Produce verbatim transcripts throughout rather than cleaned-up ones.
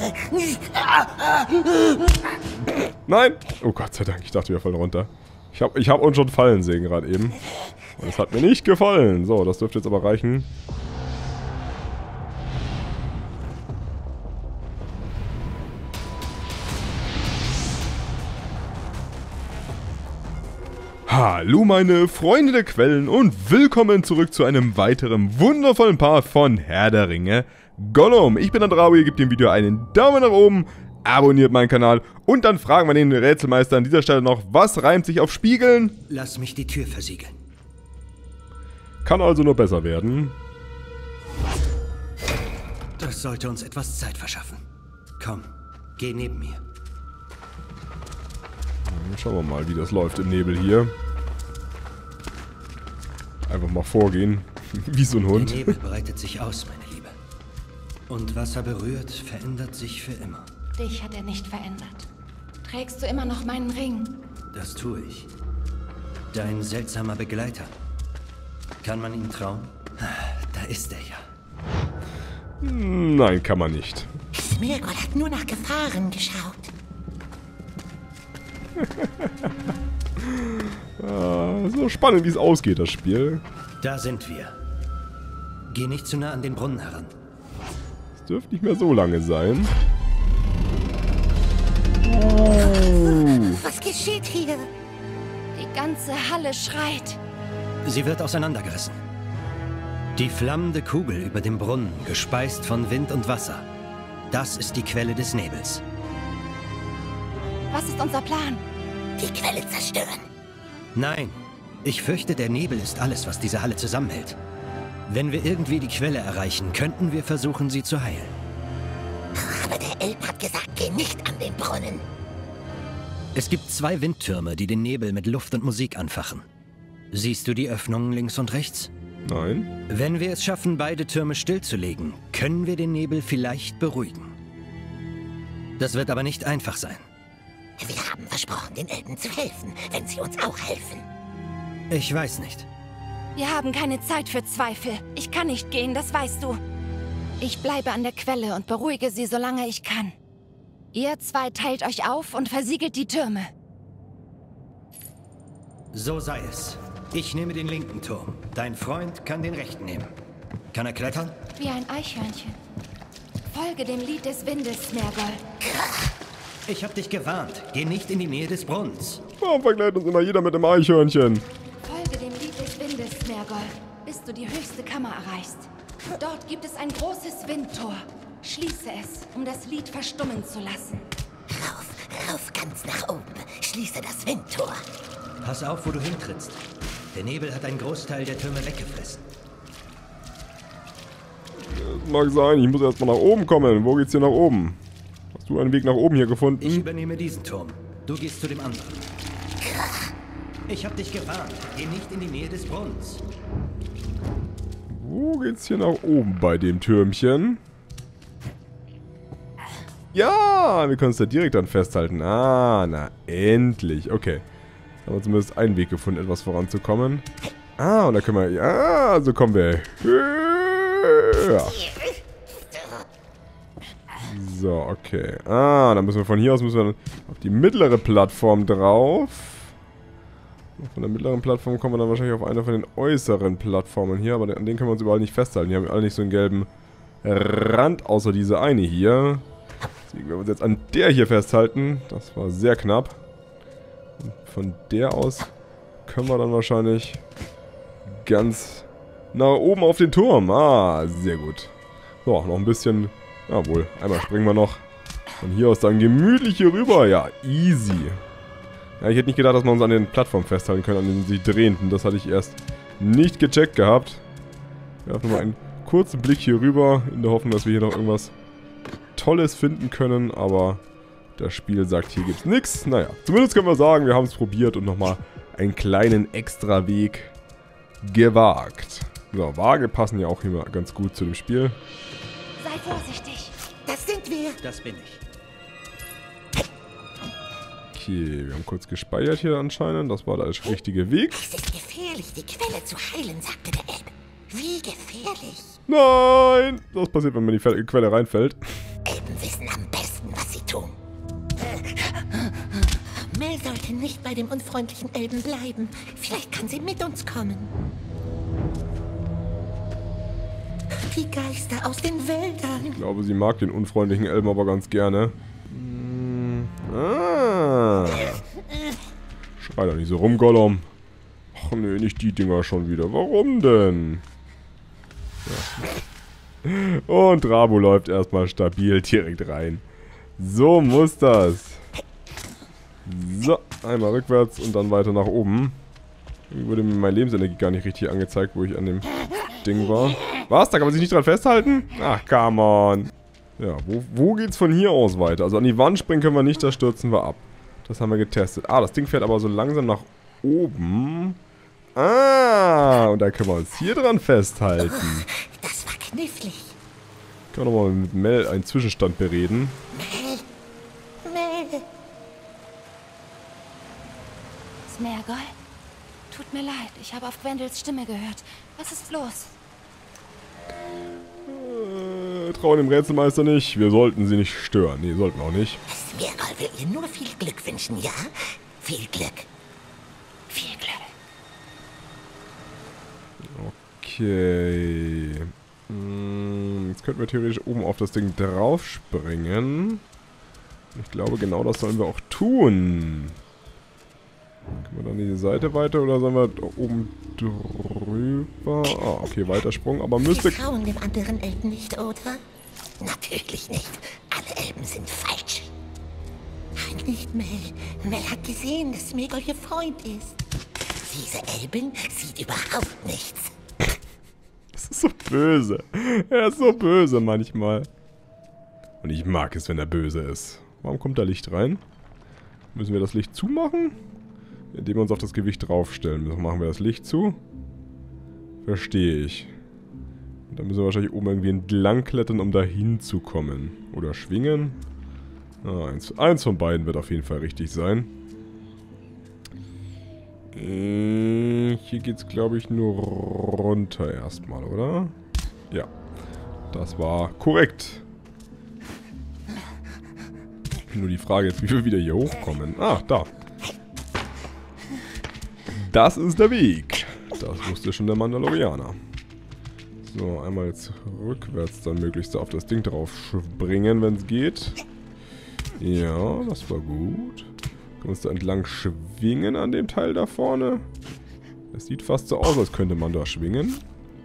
Nein! Oh Gott sei Dank, ich dachte, wir fallen runter. Ich habe ich hab uns schon fallen sehen gerade eben. Und es hat mir nicht gefallen. So, das dürfte jetzt aber reichen. Hallo meine Freunde der Quellen und willkommen zurück zu einem weiteren wundervollen Part von Herr der Ringe Gollum. Ich bin Andraui, gebt dem Video einen Daumen nach oben, abonniert meinen Kanal und dann fragen wir den Rätselmeister an dieser Stelle noch, was reimt sich auf Spiegeln? Lass mich die Tür versiegeln. Kann also nur besser werden. Das sollte uns etwas Zeit verschaffen. Komm, geh neben mir. Schauen wir mal, wie das läuft im Nebel hier. Einfach mal vorgehen, wie so ein Hund. Der Nebel breitet sich aus, meine Liebe. Und was er berührt, verändert sich für immer. Dich hat er nicht verändert. Trägst du immer noch meinen Ring? Das tue ich. Dein seltsamer Begleiter. Kann man ihm trauen? Da ist er ja. Nein, kann man nicht. Smeagol hat nur nach Gefahren geschaut. ah, so spannend, wie es ausgeht, das Spiel. Da sind wir. Geh nicht zu nah an den Brunnen heran. Es dürfte nicht mehr so lange sein. Oh. Was geschieht hier? Die ganze Halle schreit. Sie wird auseinandergerissen. Die flammende Kugel über dem Brunnen, gespeist von Wind und Wasser. Das ist die Quelle des Nebels. Was ist unser Plan? Die Quelle zerstören. Nein, ich fürchte, der Nebel ist alles, was diese Halle zusammenhält. Wenn wir irgendwie die Quelle erreichen, könnten wir versuchen, sie zu heilen. Aber der Elb hat gesagt, geh nicht an den Brunnen. Es gibt zwei Windtürme, die den Nebel mit Luft und Musik anfachen. Siehst du die Öffnungen links und rechts? Nein. Wenn wir es schaffen, beide Türme stillzulegen, können wir den Nebel vielleicht beruhigen. Das wird aber nicht einfach sein. Wir haben versprochen, den Elben zu helfen, wenn sie uns auch helfen. Ich weiß nicht. Wir haben keine Zeit für Zweifel. Ich kann nicht gehen, das weißt du. Ich bleibe an der Quelle und beruhige sie, solange ich kann. Ihr zwei teilt euch auf und versiegelt die Türme. So sei es. Ich nehme den linken Turm. Dein Freund kann den rechten nehmen. Kann er klettern? Wie ein Eichhörnchen. Folge dem Lied des Windes, Smeagol. Ich hab dich gewarnt. Geh nicht in die Nähe des Brunnens. Warum verkleidet uns immer jeder mit dem Eichhörnchen? Folge dem Lied des Windes, Smeagol, bis du die höchste Kammer erreichst. Dort gibt es ein großes Windtor. Schließe es, um das Lied verstummen zu lassen. Rauf, rauf ganz nach oben. Schließe das Windtor. Pass auf, wo du hintrittst. Der Nebel hat einen Großteil der Türme weggefressen. Das mag sein, ich muss erstmal nach oben kommen. Wo geht's hier nach oben? Hast du einen Weg nach oben hier gefunden? Ich übernehme diesen Turm. Du gehst zu dem anderen. Ich hab dich gewarnt. Geh nicht in die Nähe des Brunnens. Wo geht's hier nach oben bei dem Türmchen? Ja, wir können es da direkt dann festhalten. Ah, na, endlich. Okay. Jetzt haben wir zumindest einen Weg gefunden, etwas voranzukommen. Ah, und da können wir... Ja, so kommen wir höher. So, okay. Ah, dann müssen wir von hier aus müssen wir auf die mittlere Plattform drauf. Von der mittleren Plattform kommen wir dann wahrscheinlich auf eine von den äußeren Plattformen hier, aber an denen können wir uns überall nicht festhalten. Die haben alle nicht so einen gelben Rand, außer diese eine hier. Deswegen werden wir uns jetzt an der hier festhalten. Das war sehr knapp. Und von der aus können wir dann wahrscheinlich ganz nach oben auf den Turm. Ah, sehr gut. So, noch ein bisschen... Jawohl, einmal springen wir noch. Von hier aus dann gemütlich hier rüber. Ja, easy. Ja, ich hätte nicht gedacht, dass wir uns an den Plattformen festhalten können, an den sich drehenden. Das hatte ich erst nicht gecheckt gehabt. Wir werfen mal einen kurzen Blick hier rüber, in der Hoffnung, dass wir hier noch irgendwas Tolles finden können. Aber das Spiel sagt, hier gibt's nichts. Naja, zumindest können wir sagen, wir haben es probiert und nochmal einen kleinen Extraweg gewagt. So, Waage passen ja auch immer ganz gut zu dem Spiel. Sei vorsichtig. Das sind wir. Das bin ich. Okay, wir haben kurz gespeichert hier anscheinend. Das war der richtige Weg. Es ist gefährlich, die Quelle zu heilen, sagte der Elb. Wie gefährlich? Nein! Das passiert, wenn man in die Quelle reinfällt. Elben wissen am besten, Mel sollte nicht bei dem unfreundlichen Elben bleiben. Vielleicht kann sie mit uns kommen. Die Geister aus den Wäldern. Ich glaube, sie mag den unfreundlichen Elben aber ganz gerne. Hm. Ah. Schrei doch nicht so rum, Gollum. Ach nee, nicht die Dinger schon wieder. Warum denn? Ja. Und Rabo läuft erstmal stabil direkt rein. So muss das. So, einmal rückwärts und dann weiter nach oben. Irgendwie wurde mir meine Lebensenergie gar nicht richtig angezeigt, wo ich an dem Ding war. Was? Da kann man sich nicht dran festhalten? Ach, come on. Ja, wo, wo geht's von hier aus weiter? Also an die Wand springen können wir nicht, da stürzen wir ab. Das haben wir getestet. Ah, das Ding fährt aber so langsam nach oben. Ah, und da können wir uns hier dran festhalten. Oh, das war knifflig. Können wir nochmal mit Mel einen Zwischenstand bereden. Mel. Mel. Smergol? Tut mir leid, ich habe auf Gwendolys Stimme gehört. Was ist los? Äh, trauen dem Rätselmeister nicht. Wir sollten sie nicht stören. Nee, sollten wir auch nicht. Smergol will ihr nur viel Glück wünschen, ja? Viel Glück. Viel Glück. Okay. Hm, jetzt könnten wir theoretisch oben auf das Ding drauf springen. Ich glaube, genau das sollen wir auch tun. Können wir dann die Seite weiter oder sollen wir da oben drüber? Ah, okay, Weitersprung, aber müsste... Wir trauen dem anderen Elben nicht, oder? Natürlich nicht. Alle Elben sind falsch. Nicht Mel. Mel hat gesehen, dass Smergol ihr Freund ist. Diese Elbin sieht überhaupt nichts. Das ist so böse. Er ist so böse manchmal. Und ich mag es, wenn er böse ist. Warum kommt da Licht rein? Müssen wir das Licht zumachen? Indem wir uns auf das Gewicht draufstellen. Machen wir das Licht zu? Verstehe ich. Und dann müssen wir wahrscheinlich oben irgendwie entlang klettern, um da hinzukommen. Oder schwingen. Ah, eins, eins von beiden wird auf jeden Fall richtig sein. Äh, hier geht's, glaube ich, nur runter erstmal, oder? Ja. Das war korrekt. Nur die Frage jetzt, wie wir wieder hier hochkommen. Ah, da. Das ist der Weg. Das wusste schon der Mandalorianer. So, einmal jetzt rückwärts dann möglichst auf das Ding drauf springen, wenn es geht. Ja, das war gut. Können wir uns da entlang schwingen an dem Teil da vorne? Es sieht fast so aus, als könnte man da schwingen.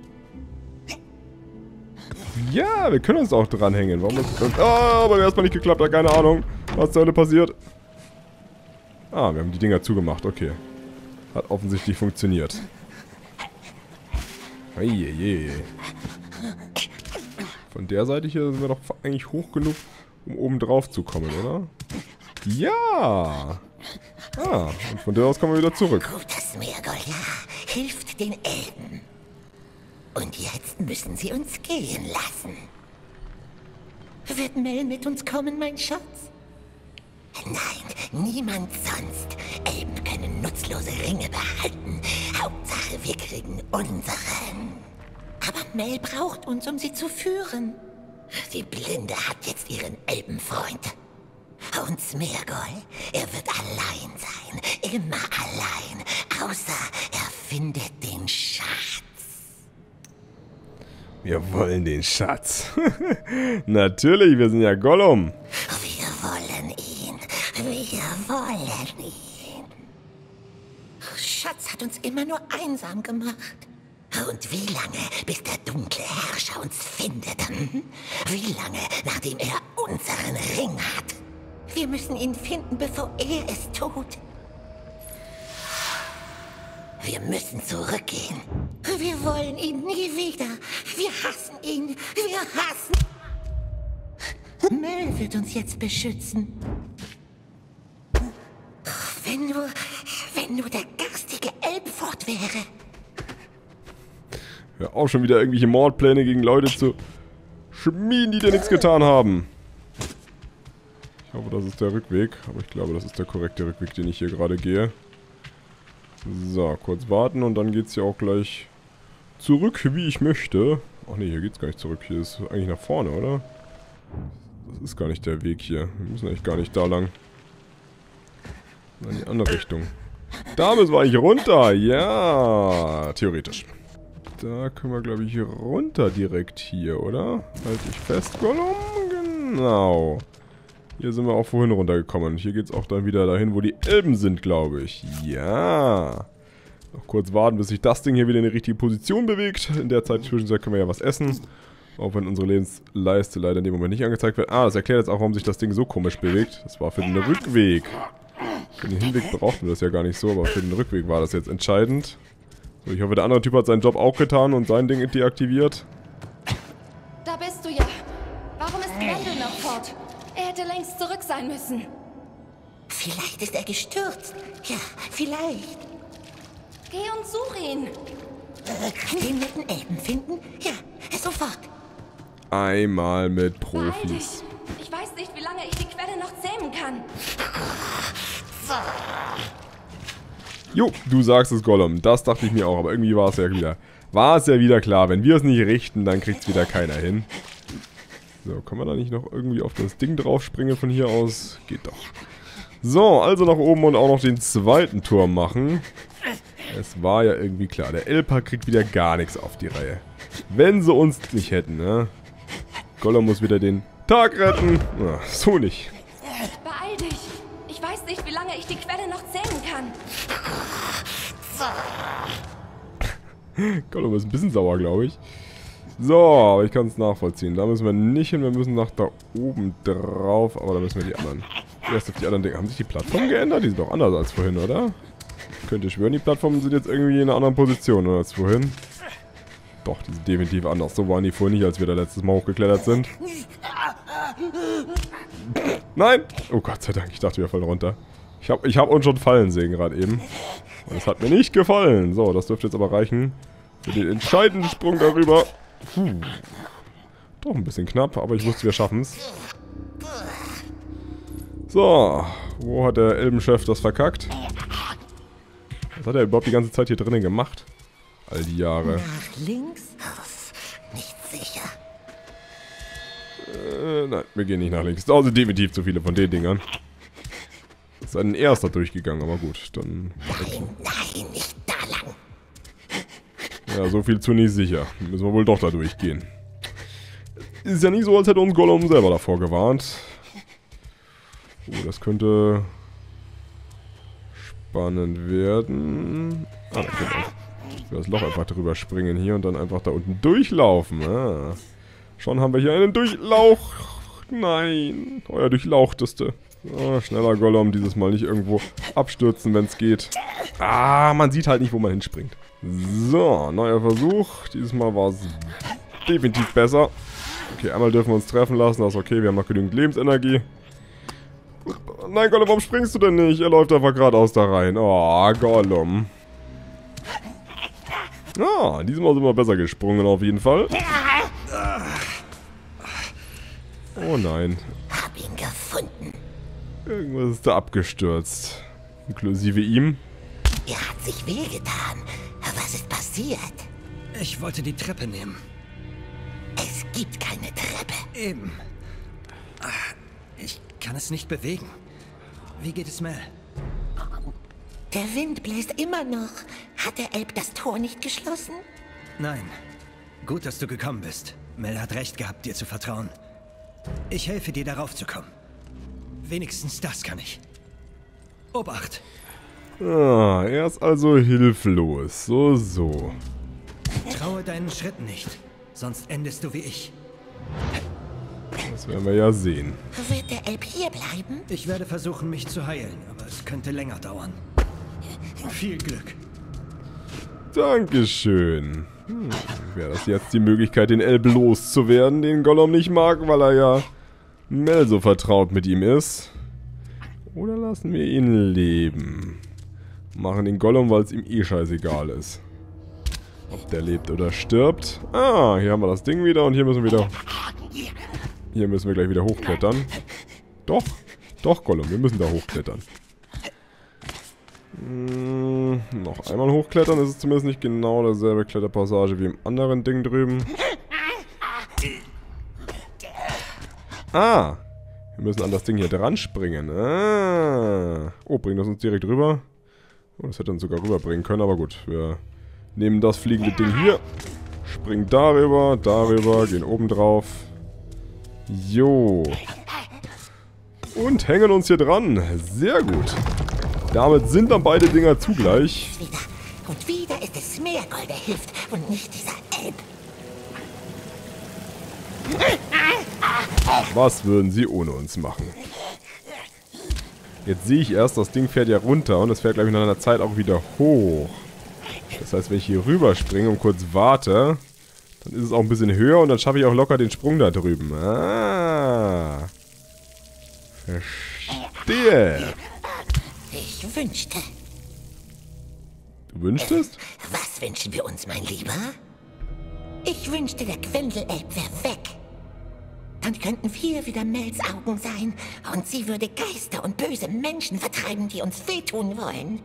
Ja, wir können uns auch dranhängen. Warum ist das? Ah, aber erstmal nicht geklappt, hat keine Ahnung, was da passiert. Ah, wir haben die Dinger zugemacht, okay. Hat offensichtlich funktioniert. Eieiei. Von der Seite hier sind wir doch eigentlich hoch genug, um oben drauf zu kommen, oder? Ja! Ah, und von der aus kommen wir wieder zurück. Guter Smergol, ja, hilft den Elben. Und jetzt müssen sie uns gehen lassen. Wird Mel mit uns kommen, mein Schatz? Nein, niemand sonst. Elben können nutzlose Ringe behalten. Hauptsache, wir kriegen unseren. Aber Mel braucht uns, um sie zu führen. Die Blinde hat jetzt ihren Elbenfreund. Und Smergol, er wird allein sein. Immer allein. Außer er findet den Schatz. Wir wollen den Schatz. Natürlich, wir sind ja Gollum. Wir wollen ihn. Wir wollen ihn. Schatz hat uns immer nur einsam gemacht. Und wie lange, bis der dunkle Herrscher uns findet? Hm? Wie lange, nachdem er unseren Ring hat? Wir müssen ihn finden, bevor er es tut. Wir müssen zurückgehen. Wir wollen ihn nie wieder. Wir hassen ihn. Wir hassen... Mel wird uns jetzt beschützen. Wenn nur... Wenn nur der garstige Elb fort wäre. Ja, auch schon wieder irgendwelche Mordpläne gegen Leute zu schmieden, die dir nichts getan haben. Ich hoffe, das ist der Rückweg. Aber ich glaube, das ist der korrekte Rückweg, den ich hier gerade gehe. So, kurz warten und dann geht's ja auch gleich zurück, wie ich möchte. Ach ne, hier geht's gar nicht zurück. Hier ist eigentlich nach vorne, oder? Das ist gar nicht der Weg hier. Wir müssen eigentlich gar nicht da lang. In die andere Richtung. Da müssen wir eigentlich runter. Ja, theoretisch. Da können wir, glaube ich, runter direkt hier, oder? Halt dich fest, Gollum. Genau. Hier sind wir auch vorhin runtergekommen. Und hier geht es auch dann wieder dahin, wo die Elben sind, glaube ich. Ja. Noch kurz warten, bis sich das Ding hier wieder in die richtige Position bewegt. In der Zeit zwischenzeit können wir ja was essen. Auch wenn unsere Lebensleiste leider in dem Moment nicht angezeigt wird. Ah, das erklärt jetzt auch, warum sich das Ding so komisch bewegt. Das war für den Rückweg. Für den Hinweg brauchten wir das ja gar nicht so, aber für den Rückweg war das jetzt entscheidend. So, ich hoffe, der andere Typ hat seinen Job auch getan und sein Ding deaktiviert. Da bist du ja. Warum ist Grendel noch fort? Er hätte längst zurück sein müssen. Vielleicht ist er gestürzt. Ja, vielleicht. Geh und such ihn. Den netten Elben finden? Ja, sofort. Einmal mit Beeil dich. Profis. Ich weiß nicht, wie lange ich die Quelle noch zähmen kann. Jo, du sagst es, Gollum. Das dachte ich mir auch, aber irgendwie war es ja wieder. War es ja wieder klar. Wenn wir es nicht richten, dann kriegt es wieder keiner hin. So, kann man da nicht noch irgendwie auf das Ding draufspringen von hier aus? Geht doch. So, also nach oben und auch noch den zweiten Turm machen. Es war ja irgendwie klar. Der Elper kriegt wieder gar nichts auf die Reihe. Wenn sie uns nicht hätten, ne? Gollum muss wieder den Tag retten. Ach, so nicht. Beeil dich. Ich weiß nicht, wie lange ich die Quelle noch zähmen kann. Gollum ist ein bisschen sauer, glaube ich. So, aber ich kann es nachvollziehen. Da müssen wir nicht hin, wir müssen nach da oben drauf. Aber da müssen wir die anderen. Erst auf die anderen Dinge. Haben sich die Plattformen geändert? Die sind doch anders als vorhin, oder? Ich könnte schwören, die Plattformen sind jetzt irgendwie in einer anderen Position oder als vorhin. Doch, die sind definitiv anders. So waren die vorhin nicht, als wir da letztes Mal hochgeklettert sind. Nein! Oh Gott sei Dank, ich dachte, wir fallen runter. Ich habe ich hab uns schon fallen sehen gerade eben. Und es hat mir nicht gefallen. So, das dürfte jetzt aber reichen. Für den entscheidenden Sprung darüber. Puh. Doch ein bisschen knapp, aber ich wusste, wir schaffen es. So, wo hat der Elbenchef das verkackt? Was hat er überhaupt die ganze Zeit hier drinnen gemacht? All die Jahre. Nach links? Nicht sicher. Äh, nein, wir gehen nicht nach links. Da sind definitiv zu viele von den Dingern. Ist ein erster durchgegangen, aber gut, dann... Nein, nein, nicht da lang. Ja, so viel zu nicht sicher. Müssen wir wohl doch da durchgehen. Ist ja nicht so, als hätte uns Gollum selber davor gewarnt. Oh, das könnte... spannend werden. Ah, da können wir über das Loch einfach drüber springen hier und dann einfach da unten durchlaufen. Ah. Schon haben wir hier einen Durchlauch. Nein, euer Durchlauchteste. Oh, schneller Gollum, dieses Mal nicht irgendwo abstürzen, wenn es geht. Ah, man sieht halt nicht, wo man hinspringt. So, neuer Versuch. Dieses Mal war es definitiv besser. Okay, einmal dürfen wir uns treffen lassen. Das ist okay, wir haben noch genügend Lebensenergie. Nein, Gollum, warum springst du denn nicht? Er läuft einfach geradeaus da rein. Oh, Gollum. Ah, diesmal sind wir besser gesprungen auf jeden Fall. Oh nein. Hab ihn gefunden. Irgendwas ist da abgestürzt. Inklusive ihm. Er hat sich wehgetan. Was ist passiert? Ich wollte die Treppe nehmen. Es gibt keine Treppe. Eben. Ich kann es nicht bewegen. Wie geht es Mel? Der Wind bläst immer noch. Hat der Elb das Tor nicht geschlossen? Nein. Gut, dass du gekommen bist. Mel hat recht gehabt, dir zu vertrauen. Ich helfe dir, darauf zu kommen. Wenigstens das kann ich. Obacht! Ah, er ist also hilflos. So, so. Traue deinen Schritten nicht, sonst endest du wie ich. Das werden wir ja sehen. Wird der Elb hier bleiben? Ich werde versuchen, mich zu heilen, aber es könnte länger dauern. Viel Glück. Dankeschön. Hm, wäre das jetzt die Möglichkeit, den Elb loszuwerden, den Gollum nicht mag, weil er ja Mel so vertraut mit ihm ist? Oder lassen wir ihn leben? Machen den Gollum, weil es ihm eh scheißegal ist. Ob der lebt oder stirbt. Ah, hier haben wir das Ding wieder und hier müssen wir wieder... Hier müssen wir gleich wieder hochklettern. Doch, doch Gollum, wir müssen da hochklettern. Hm, noch einmal hochklettern, ist es zumindest nicht genau derselbe Kletterpassage wie im anderen Ding drüben. Ah, Wir müssen an das Ding hier dran springen. Ah. Oh, bringt das uns direkt rüber? Oh, das hätte uns sogar rüberbringen können, aber gut. Wir nehmen das fliegende Ding hier. Springen darüber, darüber, gehen oben drauf. Jo. Und hängen uns hier dran. Sehr gut. Damit sind dann beide Dinger zugleich. Wieder. Und wieder ist es Smeargol, der hilft und nicht dieser Elb. Was würden sie ohne uns machen? Jetzt sehe ich erst, das Ding fährt ja runter und es fährt, glaube ich, nach einer Zeit auch wieder hoch. Das heißt, wenn ich hier rüber springe und kurz warte, dann ist es auch ein bisschen höher und dann schaffe ich auch locker den Sprung da drüben. Ah. Verstehe. Ich wünschte. Du wünschtest? Was wünschen wir uns, mein Lieber? Ich wünschte, der Quendelelb wäre weg. Dann könnten wir wieder Mels Augen sein und sie würde Geister und böse Menschen vertreiben, die uns wehtun wollen.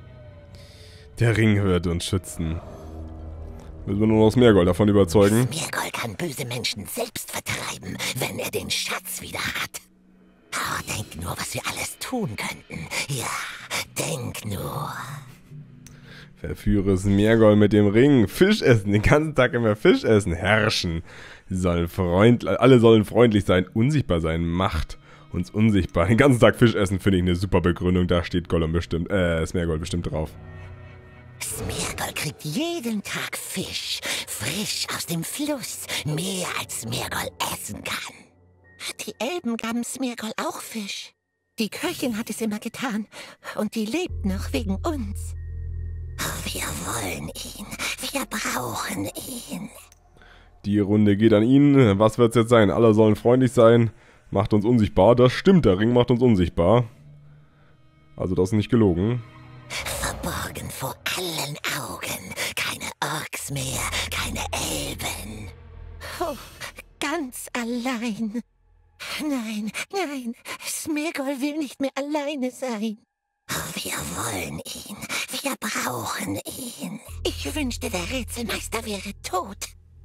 Der Ring wird uns schützen. Müssen wir nur noch Smeargol davon überzeugen. Smeargol kann böse Menschen selbst vertreiben, wenn er den Schatz wieder hat. Oh, denk nur, was wir alles tun könnten. Ja, denk nur. Verführe Smeargol mit dem Ring. Fisch essen, den ganzen Tag immer Fisch essen. Herrschen. Sie sollen freund, alle sollen freundlich sein, unsichtbar sein. Macht uns unsichtbar. Den ganzen Tag Fisch essen finde ich eine super Begründung. Da steht Gollum bestimmt, äh, Smeargol bestimmt drauf. Smeargol kriegt jeden Tag Fisch. Frisch aus dem Fluss. Mehr als Smeargol essen kann. Die Elben gaben Smeargol auch Fisch. Die Köchin hat es immer getan. Und die lebt noch wegen uns. Wir wollen ihn. Wir brauchen ihn. Die Runde geht an ihn. Was wird's jetzt sein? Alle sollen freundlich sein. Macht uns unsichtbar. Das stimmt, der Ring macht uns unsichtbar. Also das ist nicht gelogen. Verborgen vor allen Augen. Keine Orks mehr, keine Elben. Oh, ganz allein. Nein, nein, Smeargol will nicht mehr alleine sein. Wir wollen ihn. Wir brauchen ihn. Ich wünschte, der Rätselmeister wäre tot.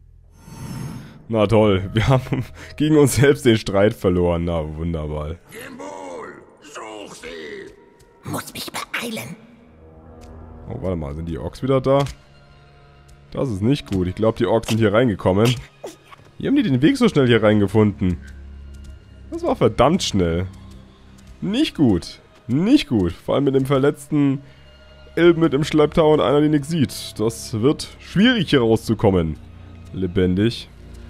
Na toll, wir haben gegen uns selbst den Streit verloren. Na, wunderbar. Gembul, such sie! Muss mich beeilen. Oh, warte mal, sind die Orks wieder da? Das ist nicht gut. Ich glaube, die Orks sind hier reingekommen. Wie haben die den Weg so schnell hier reingefunden? Das war verdammt schnell. Nicht gut. Nicht gut. Vor allem mit dem verletzten Elben mit im Schlepptau und einer, die nichts sieht. Das wird schwierig, hier rauszukommen. Lebendig.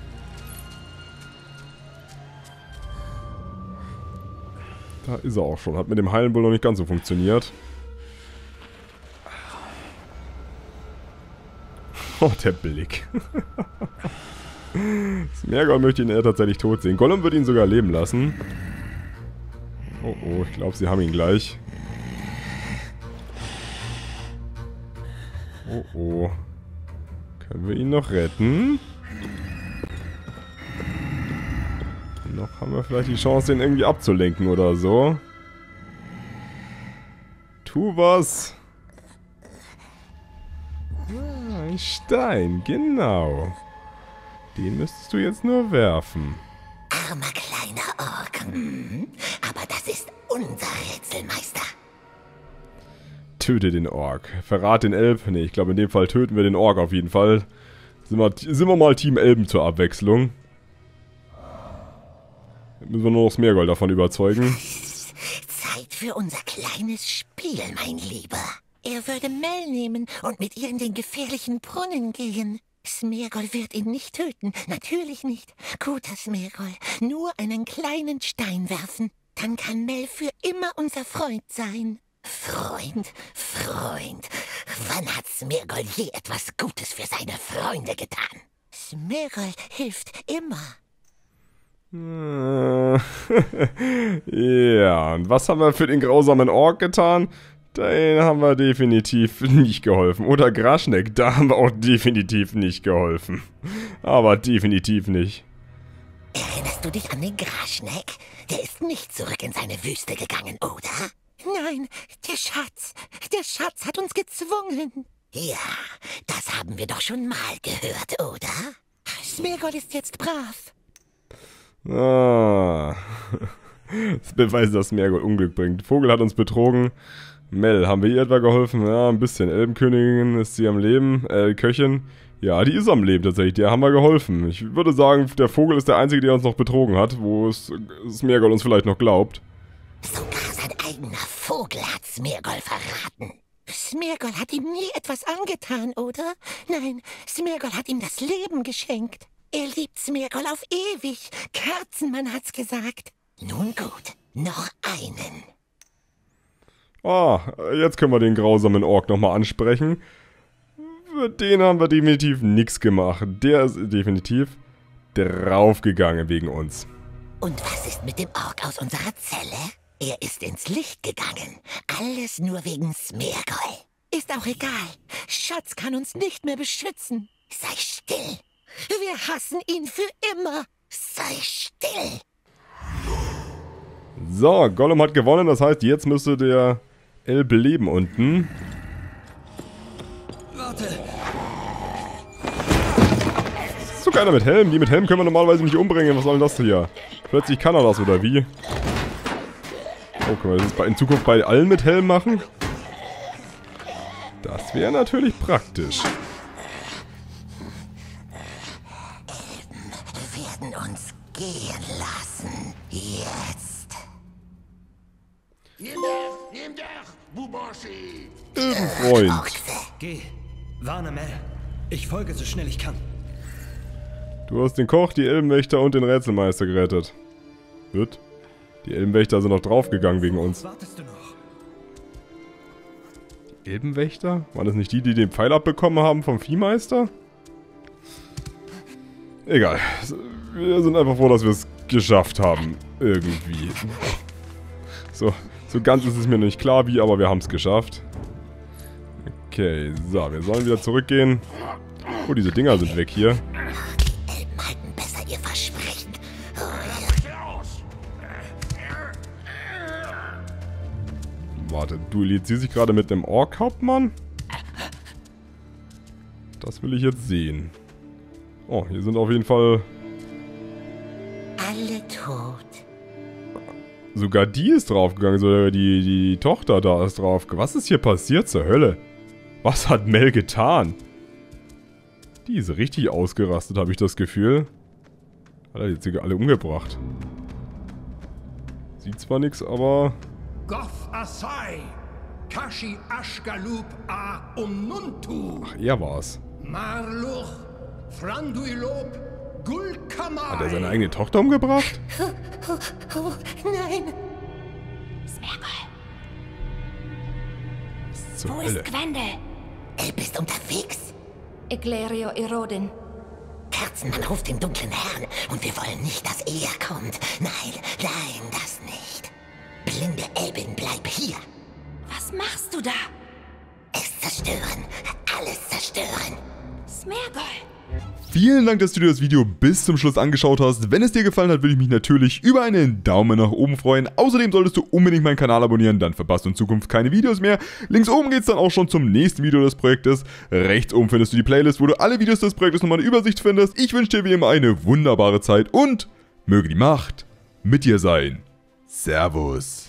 Da ist er auch schon. Hat mit dem Heilen wohl noch nicht ganz so funktioniert. Oh, der Blick. Smeargol möchte ihn eher tatsächlich tot sehen. Gollum wird ihn sogar leben lassen. Oh, oh, ich glaube, sie haben ihn gleich. Oh, oh. Können wir ihn noch retten? Noch haben wir vielleicht die Chance, den irgendwie abzulenken oder so. Tu was. Ah, ein Stein, genau. Den müsstest du jetzt nur werfen. Armer kleiner Ork. Hm? Aber das ist unser Rätselmeister. Töte den Ork. Verrat den Elb. Ne, ich glaube in dem Fall töten wir den Ork auf jeden Fall. Sind wir, sind wir mal Team Elben zur Abwechslung. Jetzt müssen wir nur noch Smeargol davon überzeugen. Zeit für unser kleines Spiel, mein Lieber. Er würde Mel nehmen und mit ihr in den gefährlichen Brunnen gehen. Smeargol wird ihn nicht töten. Natürlich nicht. Guter Smeargol. Nur einen kleinen Stein werfen. Dann kann Mel für immer unser Freund sein. Freund, Freund. Wann hat Smeargol je etwas Gutes für seine Freunde getan? Smeargol hilft immer. Ja, und was haben wir für den grausamen Ork getan? Den haben wir definitiv nicht geholfen. Oder Graschneck, da haben wir auch definitiv nicht geholfen. Aber definitiv nicht. Erinnerst du dich an den Graschneck? Der ist nicht zurück in seine Wüste gegangen, oder? Nein, der Schatz. Der Schatz hat uns gezwungen. Ja, das haben wir doch schon mal gehört, oder? Smeargol ist jetzt brav. Ah. Das beweist, dass Smeargol Unglück bringt. Vogel hat uns betrogen. Mel, haben wir ihr etwa geholfen? Ja, ein bisschen. Elbenkönigin, ist sie am Leben? Äh, Köchin? Ja, die ist am Leben tatsächlich. Der haben wir geholfen. Ich würde sagen, der Vogel ist der Einzige, der uns noch betrogen hat, wo es Smeargol uns vielleicht noch glaubt. Sogar sein eigener Vogel hat Smeargol verraten. Smeargol hat ihm nie etwas angetan, oder? Nein, Smeargol hat ihm das Leben geschenkt. Er liebt Smeargol auf ewig. Kerzenmann hat's gesagt. Nun gut, noch einen. Ah, jetzt können wir den grausamen Ork nochmal ansprechen. Für den haben wir definitiv nichts gemacht. Der ist definitiv draufgegangen wegen uns. Und was ist mit dem Ork aus unserer Zelle? Er ist ins Licht gegangen. Alles nur wegen Smeargol. Ist auch egal. Schatz kann uns nicht mehr beschützen. Sei still. Wir hassen ihn für immer. Sei still. So, Gollum hat gewonnen. Das heißt, jetzt müsste der Elb leben unten. Warte. So keiner mit Helm. Die mit Helm können wir normalerweise nicht umbringen. Was soll denn das hier? Plötzlich kann er das, oder wie? Oh, können wir das in Zukunft bei allen mit Helm machen? Das wäre natürlich praktisch. Wir werden uns gehen lassen. Jetzt. Freund. Geh. Warne Mel. Ich folge so schnell ich kann. Du hast den Koch, die Elbenwächter und den Rätselmeister gerettet. Wird? Die Elbenwächter sind noch draufgegangen wegen uns. Wartest du noch? Die Elbenwächter? Waren das nicht die, die den Pfeil abbekommen haben vom Viehmeister? Egal. Wir sind einfach froh, dass wir es geschafft haben. Irgendwie. So, so ganz ist es mir nicht klar wie, aber wir haben es geschafft. Okay, so, wir sollen wieder zurückgehen. Oh, diese Dinger sind weg hier. Die Elben halten besser ihr Versprechen. Warte, duelliert sie sich gerade mit einem Ork-Hauptmann? Das will ich jetzt sehen. Oh, hier sind auf jeden Fall... Alle tot. Sogar die ist draufgegangen, sogar die, die Tochter da ist drauf. Was ist hier passiert zur Hölle? Was hat Mel getan? Die ist richtig ausgerastet, habe ich das Gefühl. Hat er jetzt hier alle umgebracht. Sieht zwar nichts, aber... Goth Asai, Kashi Ashgalub A Umnuntu, Ach, er war's. Marluch, Franduilob, Gulkamai. Hat er seine eigene Tochter umgebracht? Oh, oh, nein. Smeargol, Was zur wo Hölle? ist Gwendel? Er bist unterwegs. Eglerio Erodin. Kerzenmann ruft den dunklen Herrn und wir wollen nicht, dass er kommt. Nein, nein, das nicht. Blinde Elbin, bleib hier. Was machst du da? Es zerstören. Alles zerstören. Smeargol. Vielen Dank, dass du dir das Video bis zum Schluss angeschaut hast. Wenn es dir gefallen hat, würde ich mich natürlich über einen Daumen nach oben freuen. Außerdem solltest du unbedingt meinen Kanal abonnieren, dann verpasst du in Zukunft keine Videos mehr. Links oben geht es dann auch schon zum nächsten Video des Projektes. Rechts oben findest du die Playlist, wo du alle Videos des Projektes nochmal eine Übersicht findest. Ich wünsche dir wie immer eine wunderbare Zeit und möge die Macht mit dir sein. Servus.